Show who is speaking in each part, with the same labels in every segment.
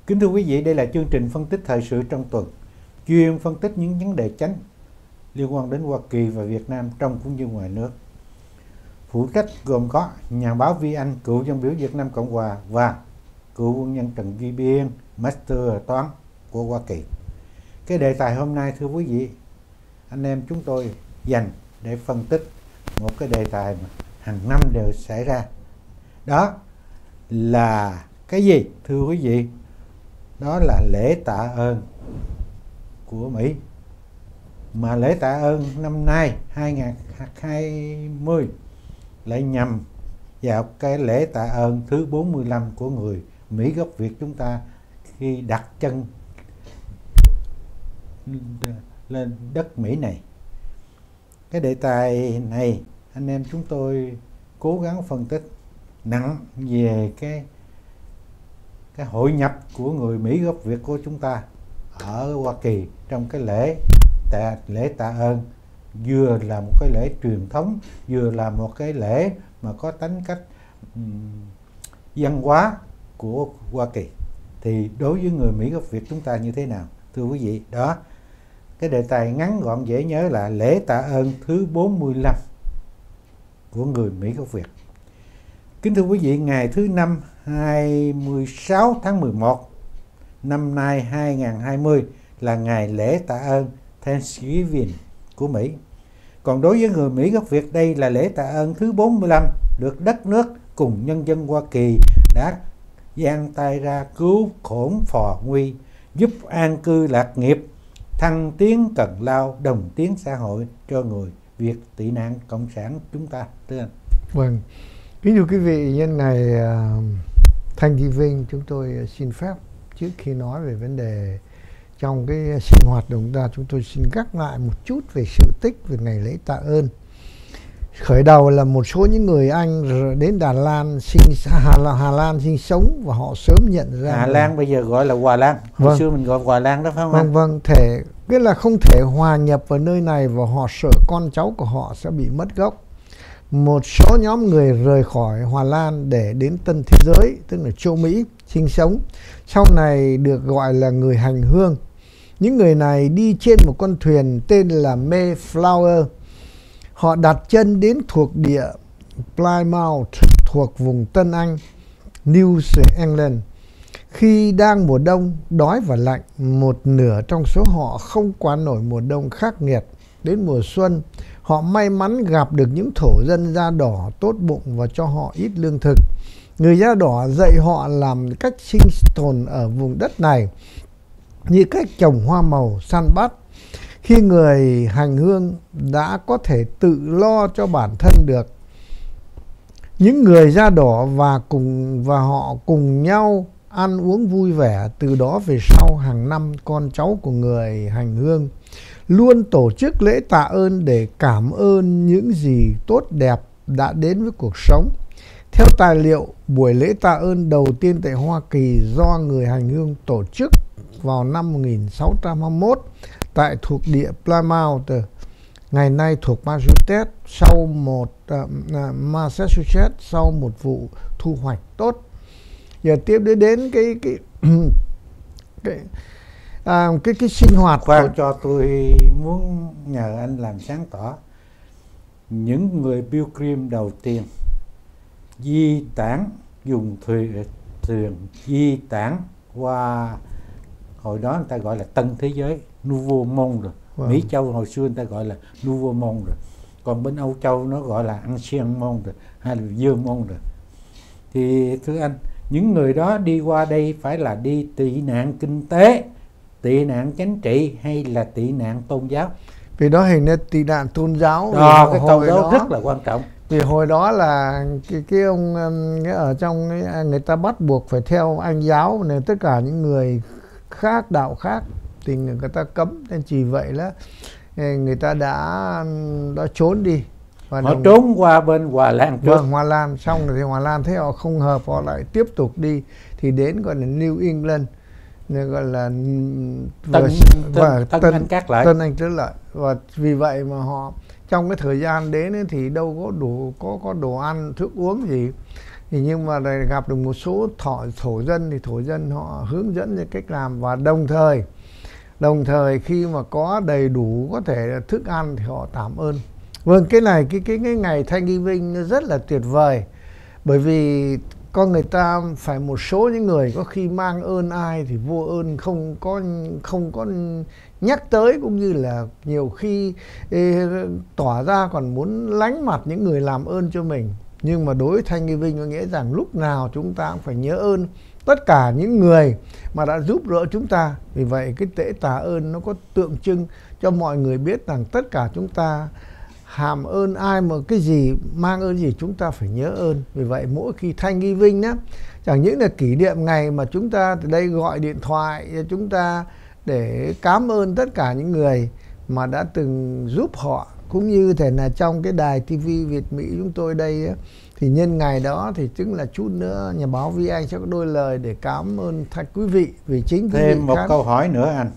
Speaker 1: Kính thưa quý vị, đây là chương trình phân tích thời sự trong tuần, chuyên phân tích những vấn đề chính liên quan đến Hoa Kỳ và Việt Nam trong cũng như ngoài nước. Phụ trách gồm có nhà báo Vi Anh, cựu dân biểu Việt Nam Cộng Hòa, và cựu quân nhân Trần Duy Biên, Master toán của Hoa Kỳ. Cái đề tài hôm nay, thưa quý vị, anh em chúng tôi dành để phân tích một cái đề tài mà hàng năm đều xảy ra. Đó là cái gì, thưa quý vị? Đó là lễ tạ ơn của Mỹ. Mà lễ tạ ơn năm nay 2020 lại nhằm vào cái lễ tạ ơn thứ 45 của người Mỹ gốc Việt chúng ta khi đặt chân lên đất Mỹ này. Cái đề tài này anh em chúng tôi cố gắng phân tích nặng về cái hội nhập của người Mỹ gốc Việt của chúng ta ở Hoa Kỳ trong cái lễ tạ ơn, vừa là một cái lễ truyền thống, vừa là một cái lễ mà có tính cách văn hóa của Hoa Kỳ. Thì đối với người Mỹ gốc Việt chúng ta như thế nào, thưa quý vị? Đó, cái đề tài ngắn gọn dễ nhớ là lễ tạ ơn thứ 45 của người Mỹ gốc Việt. Kính thưa quý vị, ngày thứ năm 26 tháng 11 năm nay 2020 là ngày lễ tạ ơn Thanksgiving của Mỹ. Còn đối với người Mỹ gốc Việt, đây là lễ tạ ơn thứ 45 được đất nước cùng nhân dân Hoa Kỳ đã giang tay ra cứu khổ phò nguy, giúp an cư lạc nghiệp, thăng tiến cần lao, đồng tiến xã hội cho người Việt tị nạn cộng sản chúng ta. Thưa anh.
Speaker 2: Vâng, kính thưa quý vị, nhân ngày Thanksgiving chúng tôi xin phép trước khi nói về vấn đề trong cái sinh hoạt của chúng tôi xin gác lại một chút về sự tích về ngày lễ tạ ơn. Khởi đầu là một số những người Anh đến Hà Lan sinh sống và họ sớm nhận ra
Speaker 1: Hà Lan bây giờ gọi là Hòa Lan. Hồi xưa mình gọi Hòa Lan đó phải không?
Speaker 2: Vâng, vâng, nghĩa là không thể hòa nhập vào nơi này và họ sợ con cháu của họ sẽ bị mất gốc. Một số nhóm người rời khỏi Hòa Lan để đến Tân Thế Giới, tức là châu Mỹ, sinh sống. Sau này được gọi là người hành hương. Những người này đi trên một con thuyền tên là Mayflower. Họ đặt chân đến thuộc địa Plymouth thuộc vùng Tân Anh, New England. Khi đang mùa đông, đói và lạnh, một nửa trong số họ không qua nổi mùa đông khắc nghiệt. Đến mùa xuân, họ may mắn gặp được những thổ dân da đỏ tốt bụng và cho họ ít lương thực. Người da đỏ dạy họ làm cách sinh tồn ở vùng đất này, như cách trồng hoa màu, săn bắt. Khi người hành hương đã có thể tự lo cho bản thân được, những người da đỏ và họ cùng nhau ăn uống vui vẻ. Từ đó về sau, hàng năm con cháu của người hành hương luôn tổ chức lễ tạ ơn để cảm ơn những gì tốt đẹp đã đến với cuộc sống. Theo tài liệu, buổi lễ tạ ơn đầu tiên tại Hoa Kỳ do người hành hương tổ chức vào năm 1621 tại thuộc địa Plymouth, ngày nay thuộc Massachusetts, sau một vụ thu hoạch tốt. Giờ tiếp đến cái sinh hoạt.
Speaker 1: Khoan cho tôi muốn nhờ anh làm sáng tỏ. Những người Pilgrim đầu tiên di tản, dùng thuyền di tản qua, hồi đó người ta gọi là Tân Thế Giới, Nouveau Monde rồi. Mỹ Châu hồi xưa người ta gọi là Nouveau Monde rồi. Còn bên Âu Châu nó gọi là Ancien Monde rồi, hay là Vieux Monde rồi. Thì thưa anh, những người đó đi qua đây phải là đi tị nạn kinh tế, tị nạn chính trị hay là tị nạn tôn giáo?
Speaker 2: Vì đó hình như tị nạn tôn giáo.
Speaker 1: Đó, cái câu đó rất là quan trọng.
Speaker 2: Vì hồi đó là cái ông ở trong người ta bắt buộc phải theo Anh giáo, nên tất cả những người khác, đạo khác thì người ta cấm. Nên chỉ vậy là người ta đã trốn đi.
Speaker 1: Và họ trốn qua bên Hòa Lan trước.
Speaker 2: Vâng, Hòa Lan. Xong rồi thì Hòa Lan thấy họ không hợp, họ lại tiếp tục đi. Thì đến gọi là New England, gọi là
Speaker 1: Tân Anh Cát Lợi.
Speaker 2: Tân Anh Cát Lợi. Và vì vậy mà họ trong cái thời gian đến ấy, thì đâu có có đồ ăn thức uống gì, Thì nhưng mà gặp được một số thổ dân thì thổ dân họ hướng dẫn về cách làm, và đồng thời khi mà có đầy đủ có thể thức ăn thì họ cảm ơn. Vâng, cái này cái ngày Thanksgiving nó rất là tuyệt vời, bởi vì con người ta phải, một số những người có khi mang ơn ai thì vô ơn, không có nhắc tới, cũng như là nhiều khi tỏ ra còn muốn lánh mặt những người làm ơn cho mình. Nhưng mà đối với Thanksgiving có nghĩa rằng lúc nào chúng ta cũng phải nhớ ơn tất cả những người mà đã giúp đỡ chúng ta. Vì vậy cái lễ tạ ơn nó có tượng trưng cho mọi người biết rằng tất cả chúng ta hàm ơn ai mà cái gì, mang ơn gì chúng ta phải nhớ ơn. Vì vậy mỗi khi Thanksgiving nhé, chẳng những là kỷ niệm ngày mà chúng ta từ đây gọi điện thoại cho chúng ta để cảm ơn tất cả những người mà đã từng giúp họ, cũng như thể là trong cái đài TV Việt Mỹ chúng tôi đây ấy, thì nhân ngày đó thì chứng là chút nữa nhà báo Vi Anh sẽ có đôi lời để cảm ơn quý vị, vì chính quý vị.
Speaker 1: Thêm một câu hỏi nữa anh,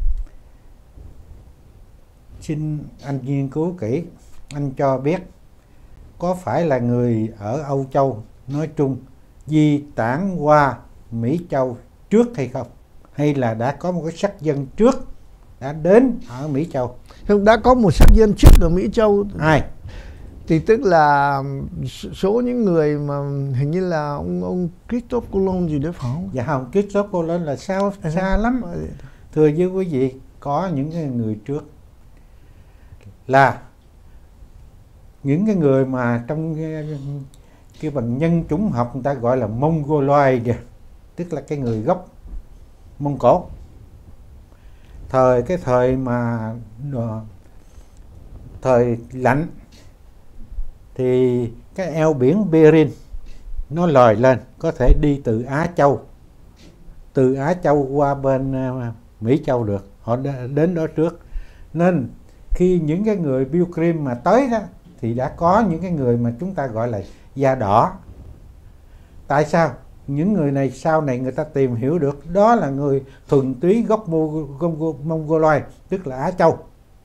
Speaker 1: xin anh nghiên cứu kỹ, anh cho biết có phải là người ở Âu Châu nói chung di tản qua Mỹ Châu trước hay không, hay là đã có một cái sắc dân trước đã đến ở Mỹ Châu?
Speaker 2: Không, đã có một sắc dân trước ở Mỹ Châu.
Speaker 1: Ai?
Speaker 2: Thì tức là số những người mà hình như là ông Christophe Colomb gì đấy phải không?
Speaker 1: Dạ không, Christophe Colomb là xa lắm. Thưa với quý vị, có những người trước là những cái người mà trong cái bằng nhân chủng học người ta gọi là Mongoloid, tức là cái người gốc Mông Cổ. Cái thời mà thời lạnh thì cái eo biển Bering nó lòi lên, có thể đi từ Á Châu qua bên Mỹ Châu được, họ đến đó trước. Nên khi những cái người Pilgrim mà tới đó thì đã có những cái người mà chúng ta gọi là da đỏ. Tại sao? Những người này sau này người ta tìm hiểu được đó là người thuần túy gốc Mongoloid, tức là Á Châu.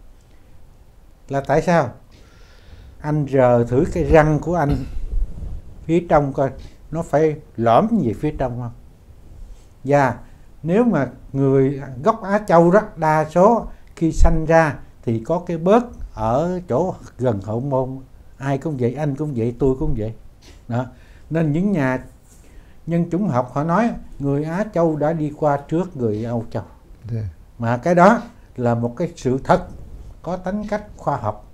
Speaker 1: Là tại sao? Anh rờ thử cái răng của anh phía trong coi, nó phải lõm gì phía trong không? Và nếu mà người gốc Á Châu đó, đa số khi sanh ra thì có cái bớt ở chỗ gần hậu môn. Ai cũng vậy, anh cũng vậy, tôi cũng vậy đó. Nên những nhà nhân chủng học họ nói người Á Châu đã đi qua trước người Âu Châu. Mà cái đó là một cái sự thật, có tính cách khoa học.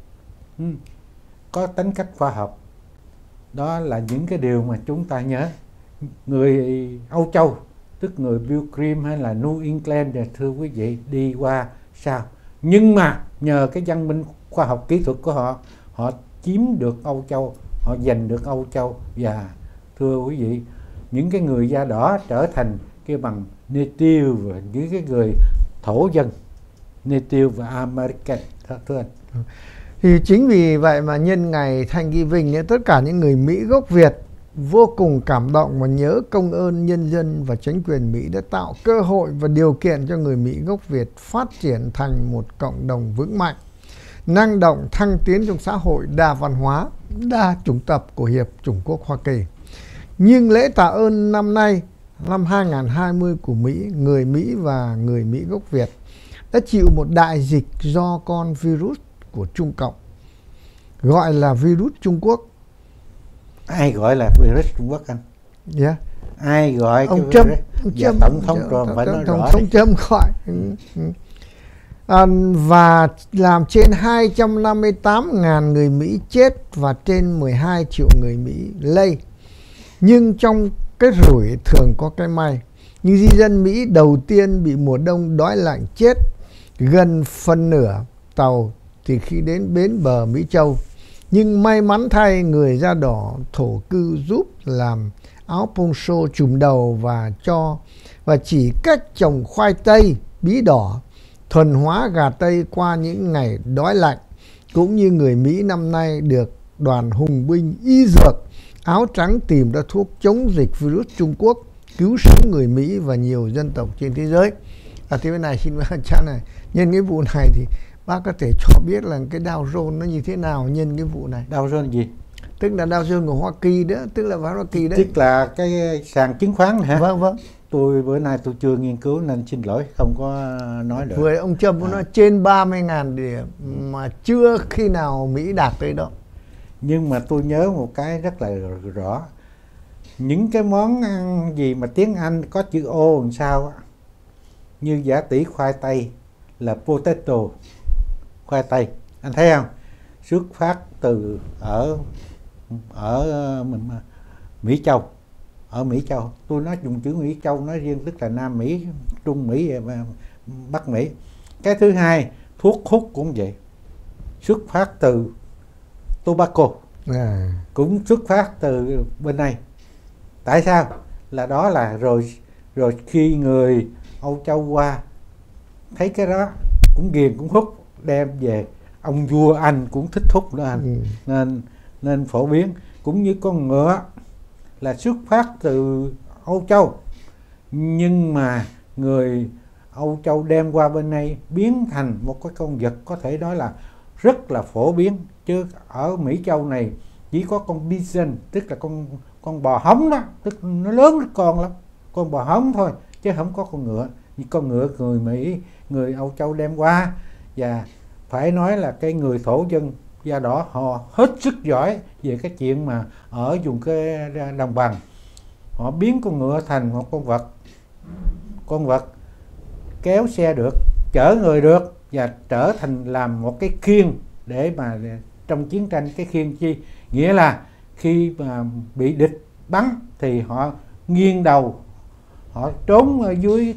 Speaker 1: Có tính cách khoa học. Đó là những cái điều mà chúng ta nhớ. Người Âu Châu, tức người Pilgrim hay là New England, thưa quý vị, đi qua sao? Nhưng mà nhờ cái văn minh khoa học kỹ thuật của họ, họ chiếm được Âu Châu, họ giành được Âu Châu. Và thưa quý vị, những cái người da đỏ trở thành cái bằng native và những cái người thổ dân, native và American, thưa anh.
Speaker 2: Thì chính vì vậy mà nhân ngày Thanksgiving, tất cả những người Mỹ gốc Việt vô cùng cảm động và nhớ công ơn nhân dân và chính quyền Mỹ đã tạo cơ hội và điều kiện cho người Mỹ gốc Việt phát triển thành một cộng đồng vững mạnh, năng động, thăng tiến trong xã hội đa văn hóa, đa chủng tộc của Hiệp Chủng Quốc Hoa Kỳ. Nhưng lễ tạ ơn năm nay, năm 2020 của Mỹ, người Mỹ và người Mỹ gốc Việt đã chịu một đại dịch do con virus của Trung Cộng, gọi là virus Trung Quốc.
Speaker 1: Ai gọi là virus Trung Quốc anh?
Speaker 2: Yeah.
Speaker 1: Ai gọi
Speaker 2: ông
Speaker 1: cái
Speaker 2: Trump,
Speaker 1: virus? Ông Tổng thống Trump phải nói rõ.
Speaker 2: Tổng thống Trump gọi. Và làm trên 258.000 người Mỹ chết và trên 12 triệu người Mỹ lây. Nhưng trong cái rủi thường có cái may. Như di dân Mỹ đầu tiên bị mùa đông đói lạnh chết gần phần nửa tàu thì khi đến bến bờ Mỹ Châu. Nhưng may mắn thay, người da đỏ thổ cư giúp làm áo poncho trùm đầu và chỉ cách trồng khoai tây bí đỏ, thuần hóa gà Tây qua những ngày đói lạnh. Cũng như người Mỹ năm nay được đoàn hùng binh y dược áo trắng tìm ra thuốc chống dịch virus Trung Quốc, cứu sống người Mỹ và nhiều dân tộc trên thế giới. Thế bên này xin cha này, nhân cái vụ này thì bác có thể cho biết là cái Dow Jones nó như thế nào nhân cái vụ này?
Speaker 1: Dow Jones gì?
Speaker 2: Tức là Dow Jones của Hoa Kỳ đó, tức là vào Hoa Kỳ đấy.
Speaker 1: Tức là cái sàn chứng khoán này hả?
Speaker 2: Vâng, vâng.
Speaker 1: Bữa nay tôi chưa nghiên cứu nên xin lỗi không có nói được.
Speaker 2: Vừa ông Trump nói trên 30.000 điểm mà chưa khi nào Mỹ đạt tới đó.
Speaker 1: Nhưng mà tôi nhớ một cái rất là rõ. Những cái món ăn gì mà tiếng Anh có chữ O làm sao á, như giả tỷ khoai tây là potato, khoai tây, anh thấy không? Xuất phát từ ở Mỹ Châu, ở Mỹ Châu. Tôi nói dùng chữ Mỹ Châu nói riêng, tức là Nam Mỹ, Trung Mỹ và Bắc Mỹ. Cái thứ hai, thuốc hút cũng vậy, xuất phát từ tobacco, cũng xuất phát từ bên này. Tại sao? Là đó là rồi khi người Âu Châu qua thấy cái đó cũng ghiền cũng hút, đem về, ông vua Anh cũng thích hút đó anh. Nên phổ biến. Cũng như con ngựa là xuất phát từ Âu Châu, nhưng mà người Âu Châu đem qua bên này biến thành một cái con vật có thể nói là rất là phổ biến. Chứ ở Mỹ Châu này chỉ có con bison, tức là con bò hống đó, tức nó lớn con lắm, con bò hống thôi, chứ không có con ngựa. Con ngựa người Mỹ, người Âu Châu đem qua, và phải nói là cái người thổ dân da đỏ họ hết sức giỏi về cái chuyện mà ở vùng cái đồng bằng, họ biến con ngựa thành một con vật kéo xe được, chở người được, và trở thành làm một cái khiên để mà trong chiến tranh. Cái khiên chi nghĩa là khi mà bị địch bắn thì họ nghiêng đầu, họ trốn ở dưới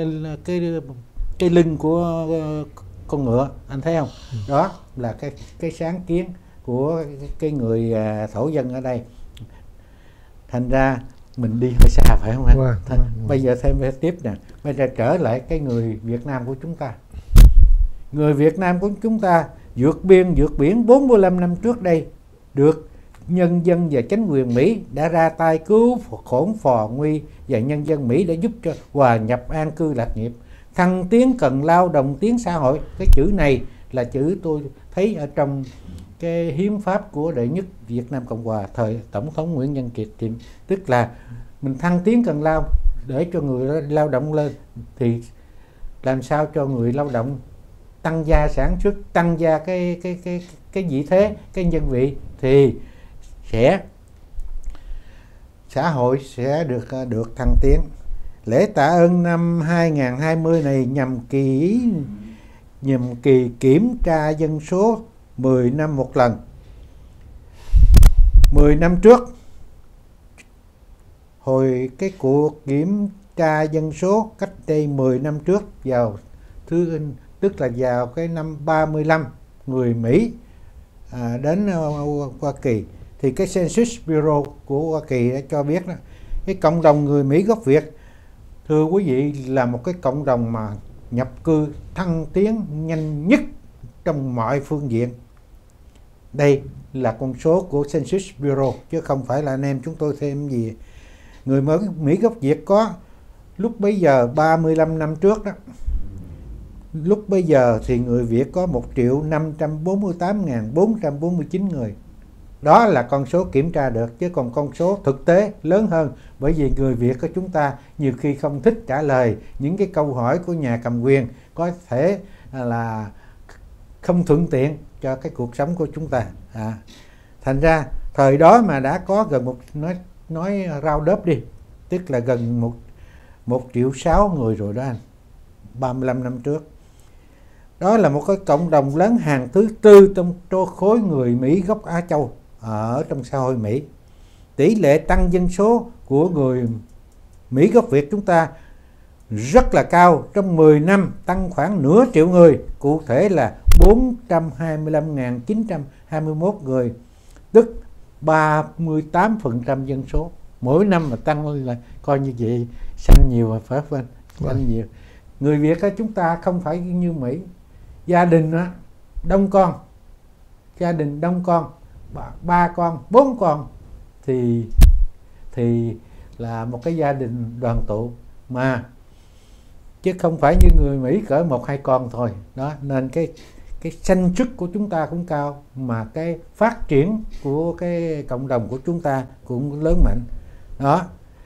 Speaker 1: cái lưng của con ngựa, anh thấy không? Đó là cái sáng kiến của cái người thổ dân ở đây. Thành ra mình đi hơi xa phải không anh? Bây giờ thêm tiếp nè, bây giờ trở lại cái người Việt Nam của chúng ta. Người Việt Nam của chúng ta vượt biển 45 năm trước đây, được nhân dân và chính quyền Mỹ đã ra tay cứu khốn phò nguy, và nhân dân Mỹ đã giúp cho hòa nhập an cư lạc nghiệp, thăng tiến cần lao, đồng tiến xã hội. Cái chữ này là chữ tôi thấy ở trong cái hiến pháp của đệ nhất Việt Nam Cộng Hòa thời Tổng thống Nguyễn Văn Kiệt, tức là mình thăng tiến cần lao để cho người lao động lên, thì làm sao cho người lao động tăng gia sản xuất, tăng gia cái vị thế, cái nhân vị, thì xã hội sẽ được thăng tiến. Lễ tạ ơn năm 2020 này nhằm kỳ kiểm tra dân số 10 năm một lần. 10 năm trước, hồi cái cuộc kiểm tra dân số cách đây 10 năm trước, tức là vào cái năm 35 người Mỹ đến Hoa Kỳ, thì cái Census Bureau của Hoa Kỳ đã cho biết đó, cái cộng đồng người Mỹ gốc Việt, thưa quý vị, là một cái cộng đồng mà nhập cư thăng tiến nhanh nhất trong mọi phương diện. Đây là con số của Census Bureau, chứ không phải là anh em chúng tôi thêm gì. Người Mỹ gốc Việt có lúc bấy giờ 35 năm trước đó, lúc bây giờ thì người Việt có 1.548.449 người. Đó là con số kiểm tra được, chứ còn con số thực tế lớn hơn. Bởi vì người Việt của chúng ta nhiều khi không thích trả lời những cái câu hỏi của nhà cầm quyền, có thể là không thuận tiện cho cái cuộc sống của chúng ta. Thành ra thời đó mà đã có gần nói rao đớp đi, tức là gần 1,6 triệu người rồi đó anh, 35 năm trước. Đó là một cái cộng đồng lớn hàng thứ tư trong khối người Mỹ gốc Á Châu ở trong xã hội Mỹ. Tỷ lệ tăng dân số của người Mỹ gốc Việt chúng ta rất là cao. Trong 10 năm tăng khoảng nửa triệu người, cụ thể là 425.921 người, tức 38% dân số. Mỗi năm mà tăng lên là coi như vậy, sanh nhiều rồi phải không anh? Sanh nhiều. Người Việt của chúng ta không phải như Mỹ. Gia đình đó, đông con, 3 con, 4 con thì là một cái gia đình đoàn tụ mà, chứ không phải như người Mỹ cỡ 1-2 con thôi. Đó, nên cái sinh suất của chúng ta cũng cao, mà cái phát triển của cái cộng đồng của chúng ta cũng lớn mạnh. Đó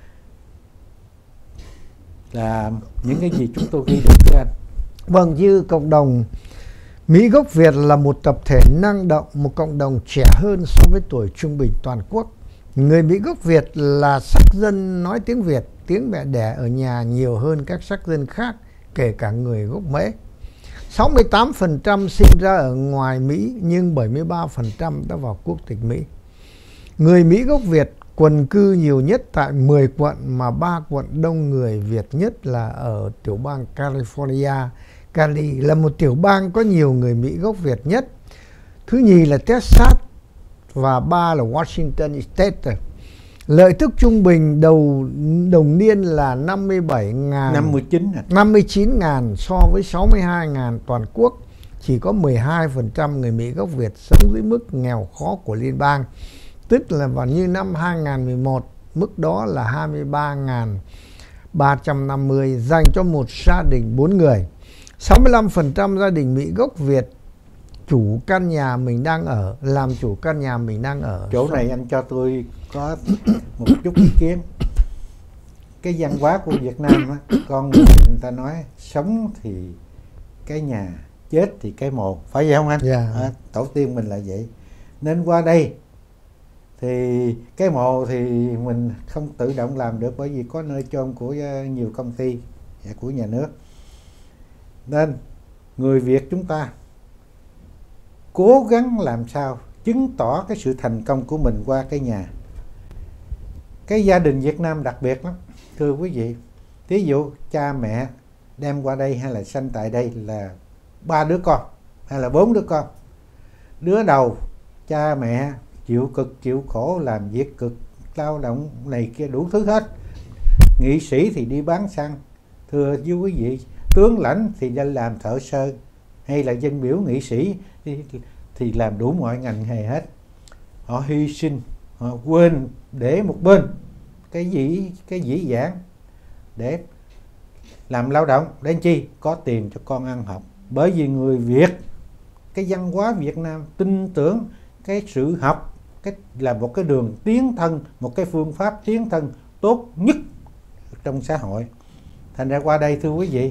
Speaker 1: là những cái gì chúng tôi ghi được thưa anh.
Speaker 2: Vâng, như cộng đồng Mỹ gốc Việt là một tập thể năng động, một cộng đồng trẻ hơn so với tuổi trung bình toàn quốc. Người Mỹ gốc Việt là sắc dân nói tiếng Việt, tiếng mẹ đẻ ở nhà nhiều hơn các sắc dân khác, kể cả người gốc Mễ. 68% sinh ra ở ngoài Mỹ, nhưng 73% đã vào quốc tịch Mỹ. Người Mỹ gốc Việt quần cư nhiều nhất tại 10 quận, mà 3 quận đông người Việt nhất là ở tiểu bang California. Cali là một tiểu bang có nhiều người Mỹ gốc Việt nhất. Thứ nhì là Texas và 3 là Washington State. Lợi tức trung bình đồng niên là 59.000 so với 62.000 toàn quốc. Chỉ có 12% người Mỹ gốc Việt sống dưới mức nghèo khó của liên bang. Tức là vào như năm 2011, mức đó là 23.350 dành cho một gia đình 4 người. 65% gia đình Mỹ gốc Việt chủ căn nhà mình đang ở, làm chủ căn nhà mình đang ở.
Speaker 1: Chỗ này anh cho tôi có một chút ý kiến. Cái văn hóa của Việt Nam á, con người ta nói sống thì cái nhà, chết thì cái mồ, phải vậy không anh?
Speaker 2: Yeah.
Speaker 1: Tổ tiên mình là vậy. Nên qua đây thì cái mồ thì mình không tự động làm được, bởi vì có nơi chôn của nhiều công ty của nhà nước. Nên người Việt chúng ta cố gắng làm sao chứng tỏ cái sự thành công của mình qua cái nhà. Cái gia đình Việt Nam đặc biệt lắm thưa quý vị. Ví dụ cha mẹ đem qua đây hay là sanh tại đây là 3 đứa con hay là 4 đứa con. Đứa đầu cha mẹ chịu cực chịu khổ, làm việc cực, lao động này kia đủ thứ hết. Nghị sĩ thì đi bán xăng, thưa với quý vị, tướng lãnh thì đi làm thợ sơ, hay là dân biểu nghị sĩ thì làm đủ mọi ngành nghề hết. Họ hy sinh, họ quên để một bên cái dĩ dãn để làm lao động, để chi có tiền cho con ăn học. Bởi vì người Việt, cái văn hóa Việt Nam tin tưởng cái sự học cái là một cái đường tiến thân, một cái phương pháp tiến thân tốt nhất trong xã hội. Thành ra qua đây thưa quý vị,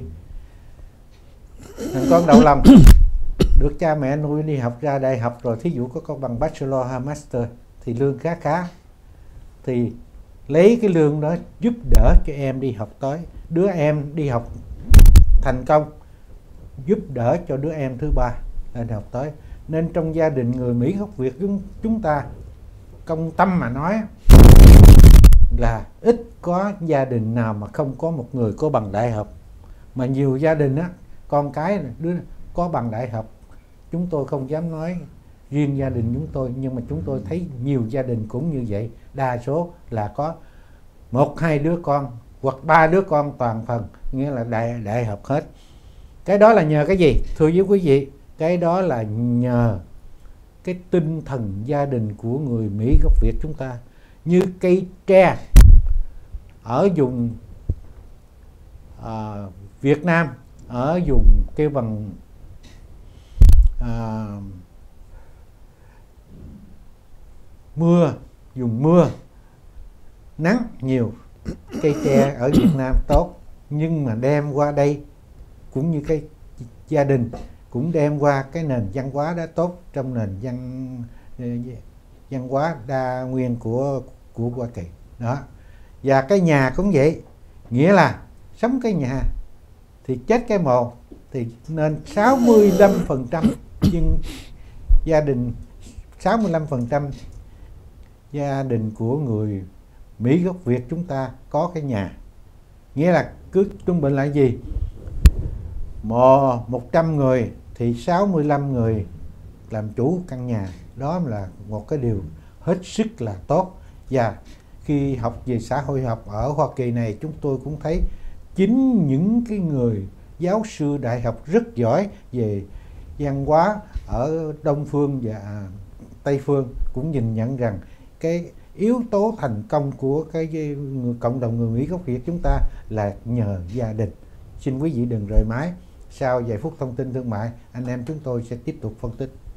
Speaker 1: thằng con đầu lòng được cha mẹ nuôi đi học ra đại học rồi, thí dụ có con bằng bachelor hay master thì lương khá khá, thì lấy cái lương đó giúp đỡ cho em đi học tới. Đứa em đi học thành công, giúp đỡ cho đứa em thứ ba lên học tới. Nên trong gia đình người Mỹ gốc Việt chúng ta, công tâm mà nói là ít có gia đình nào mà không có một người có bằng đại học. Mà nhiều gia đình á, con cái đứa có bằng đại học. Chúng tôi không dám nói riêng gia đình chúng tôi, nhưng mà chúng tôi thấy nhiều gia đình cũng như vậy. Đa số là có 1-2 đứa con hoặc 3 đứa con toàn phần, nghĩa là đại học hết. Cái đó là nhờ cái gì? Thưa với quý vị, cái đó là nhờ cái tinh thần gia đình của người Mỹ gốc Việt chúng ta. Như cây tre ở vùng Việt Nam, ở vùng kêu bằng vùng mưa nắng nhiều, cây tre ở Việt Nam tốt, nhưng mà đem qua đây cũng như cái gia đình cũng đem qua cái nền văn hóa đó tốt, trong nền văn hóa đa nguyên của Hoa Kỳ đó. Và cái nhà cũng vậy, nghĩa là sống cái nhà thì chết cái mồ, thì nên 65% nhưng gia đình 65% gia đình của người Mỹ gốc Việt chúng ta có cái nhà. Nghĩa là cứ trung bình là gì? 100 người thì 65 người làm chủ căn nhà. Đó là một cái điều hết sức là tốt. Và khi học về xã hội học ở Hoa Kỳ này, chúng tôi cũng thấy chính những cái người giáo sư đại học rất giỏi về văn hóa ở Đông Phương và Tây Phương cũng nhìn nhận rằng cái yếu tố thành công của cái cộng đồng người Mỹ gốc Việt chúng ta là nhờ gia đình. Xin quý vị đừng rời máy. sau vài phút thông tin thương mại, anh em chúng tôi sẽ tiếp tục phân tích.